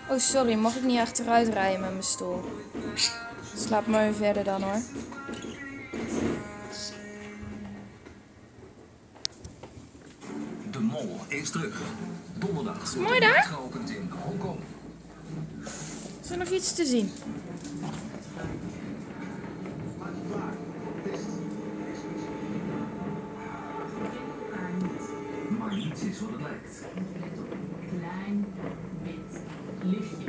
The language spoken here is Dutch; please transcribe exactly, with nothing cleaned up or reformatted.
Oh, sorry. Mag ik niet achteruit rijden met mijn stoel? Slaap maar weer verder dan, hoor. De Mol is terug. Donderdag wordt Mooi de daar? markt geopend in Hongkong. Is er nog iets te zien? Maar niets is wat het lijkt. Klein, wit, licht.